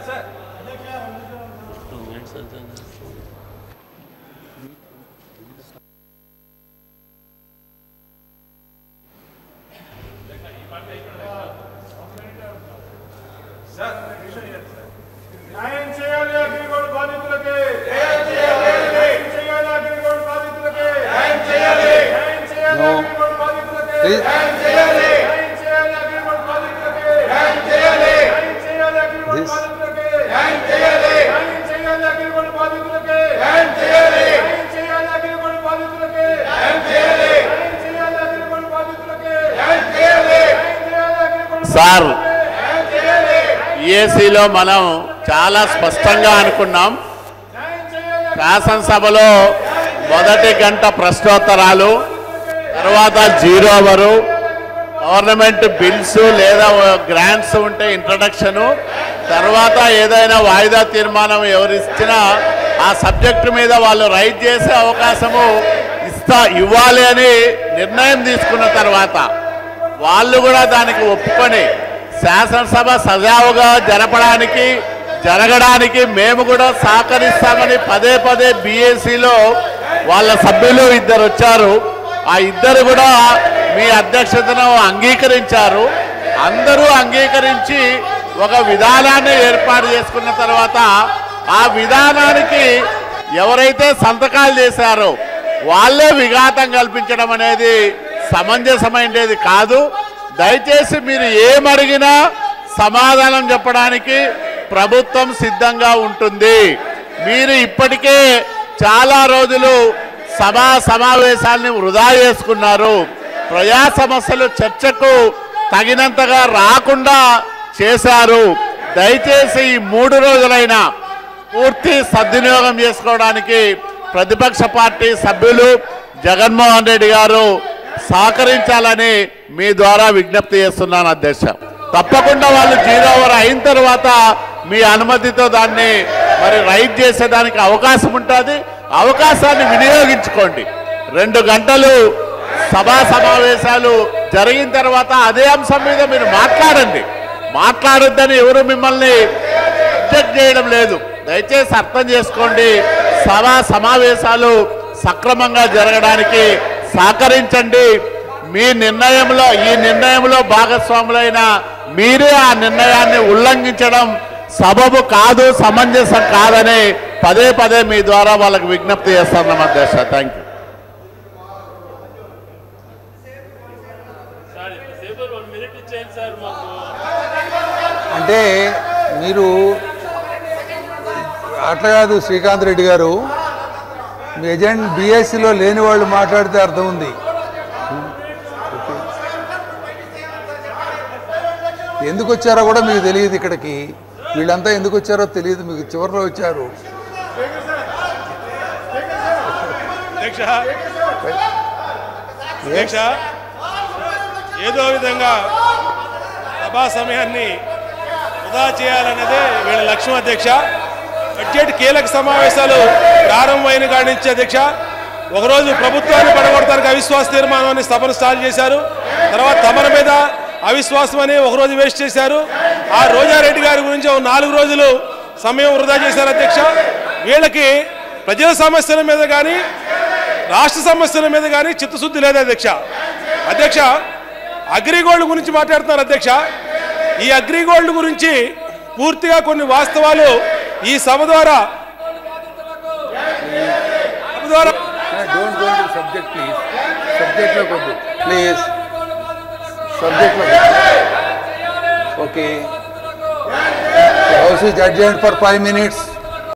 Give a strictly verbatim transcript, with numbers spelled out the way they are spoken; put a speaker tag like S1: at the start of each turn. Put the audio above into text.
S1: న్యాయం చేయాలి అగ్రిగోల్డ్ బాధితులకి, న్యాయం చేయాలి న్యాయం చేయాలి అగ్రిగోల్డ్ బాధితులకి, న్యాయం చేయాలి న్యాయం చేయాలి అగ్రిగోల్డ్ బాధితులకి, న్యాయం చేయాలి న్యాయం చేయాలి అగ్రిగోల్డ్ బాధితులకి, న్యాయం చేయాలి న్యాయం చేయాలి అగ్రిగోల్డ్ బాధితులకి, న్యాయం చేయాలి న్యాయం చేయాలి అగ్రిగోల్డ్ బాధితులకి, న్యాయం చేయాలి న్యాయం చేయాలి అగ్రిగోల్డ్ బాధితులకి, న్యాయం చేయాలి న్యాయం చేయాలి అగ్రిగోల్డ్ బాధితులకి, న్యాయం చేయాలి న్యాయం చేయాలి అగ్రిగోల్డ్
S2: సార్ ఈఏసీలో మనం చాలా స్పష్టంగా అనుకున్నాం. శాసనసభలో మొదటి గంట ప్రశ్నోత్తరాలు, తర్వాత జీరో అవరు, గవర్నమెంట్ బిల్స్ లేదా గ్రాంట్స్ ఉంటే ఇంట్రడక్షను, తర్వాత ఏదైనా వాయిదా తీర్మానం ఎవరిచ్చినా ఆ సబ్జెక్టు మీద వాళ్ళు రైట్ చేసే అవకాశము ఇస్తా ఇవ్వాలి అని నిర్ణయం తీసుకున్న తర్వాత వాళ్ళు కూడా దానికి ఒప్పుకొని శాసనసభ సజావుగా జరపడానికి జరగడానికి మేము కూడా సహకరిస్తామని పదే పదే బీఏసీలో వాళ్ళ సభ్యులు ఇద్దరు వచ్చారు. ఆ ఇద్దరు కూడా మీ అధ్యక్షతను అంగీకరించారు. అందరూ అంగీకరించి ఒక విధానాన్ని ఏర్పాటు చేసుకున్న తర్వాత ఆ విధానానికి ఎవరైతే సంతకాలు చేశారో వాళ్ళే విఘాతం కల్పించడం అనేది సమంజసమైనది కాదు. దయచేసి మీరు ఏమడిగినా సమాధానం చెప్పడానికి ప్రభుత్వం సిద్ధంగా ఉంటుంది. మీరు ఇప్పటికే చాలా రోజులు సభా సమావేశాన్ని వృధా చేసుకున్నారు. ప్రజా సమస్యలు చర్చకు తగినంతగా రాకుండా చేశారు. దయచేసి ఈ మూడు రోజులైనా పూర్తి సద్వినియోగం చేసుకోవడానికి ప్రతిపక్ష పార్టీ సభ్యులు జగన్మోహన్ రెడ్డి గారు సహకరించాలని మీ ద్వారా విజ్ఞప్తి చేస్తున్నాను అధ్యక్ష. తప్పకుండా వాళ్ళు జీరో అవర్ అయిన తర్వాత మీ అనుమతితో దాన్ని మరి రైట్ చేసేదానికి అవకాశం ఉంటుంది. అవకాశాన్ని వినియోగించుకోండి. రెండు గంటలు సభా సమావేశాలు జరిగిన తర్వాత అదే అంశం మీద మీరు మాట్లాడండి. మాట్లాడొద్దని ఎవరు మిమ్మల్ని అబ్జెక్ట్ చేయడం లేదు. దయచేసి అర్థం చేసుకోండి. సభా సమావేశాలు సక్రమంగా జరగడానికి సహకరించండి. మీ నిర్ణయంలో ఈ నిర్ణయంలో భాగస్వాములైన మీరే ఆ నిర్ణయాన్ని ఉల్లంఘించడం సబబు కాదు, సమంజసం కాదని పదే పదే మీ ద్వారా వాళ్ళకి విజ్ఞప్తి చేస్తున్నాం అధ్యక్ష. Thank you.
S3: అంటే మీరు అట్లా కాదు శ్రీకాంత్ రెడ్డి గారు, మీ ఏజెంట్ బీఎస్సీలో లేని వాళ్ళు మాట్లాడితే అర్థం ఉంది. ఎందుకు వచ్చారో కూడా మీకు తెలియదు. ఇక్కడికి వీళ్ళంతా ఎందుకు వచ్చారో తెలియదు మీకు. చివరిలో వచ్చారు.
S4: ఏదో విధంగా సభా సమయాన్ని వృధా చేయాలన్నదే వీళ్ళ లక్ష్యం అధ్యక్ష. బడ్జెట్ కీలక సమావేశాలు ప్రారంభమైన కాడి నుంచి అధ్యక్ష ఒకరోజు ప్రభుత్వాన్ని పడగొడతానికి అవిశ్వాస తీర్మానాన్ని సభను స్టార్ట్ చేశారు. తర్వాత తమర మీద అవిశ్వాసం అని ఒకరోజు వేస్ట్ చేశారు. ఆ రోజారెడ్డి గారి గురించి నాలుగు రోజులు సమయం వృధా చేశారు అధ్యక్ష. వీళ్ళకి ప్రజల సమస్యల మీద కానీ రాష్ట్ర సమస్యల మీద కానీ చిత్తశుద్ధి లేదు అధ్యక్ష. అధ్యక్ష అగ్రిగోల్డ్ గురించి మాట్లాడుతున్నారు అధ్యక్ష. ఈ అగ్రిగోల్డ్ గురించి పూర్తిగా కొన్ని వాస్తవాలు ఈ సభ ద్వారా ద్వారా
S3: don't go to subject please. సబ్జెక్ట్లో కొద్దు ప్లీజ్. సబ్జెక్ట్లో okay. House is adjourned for five minutes.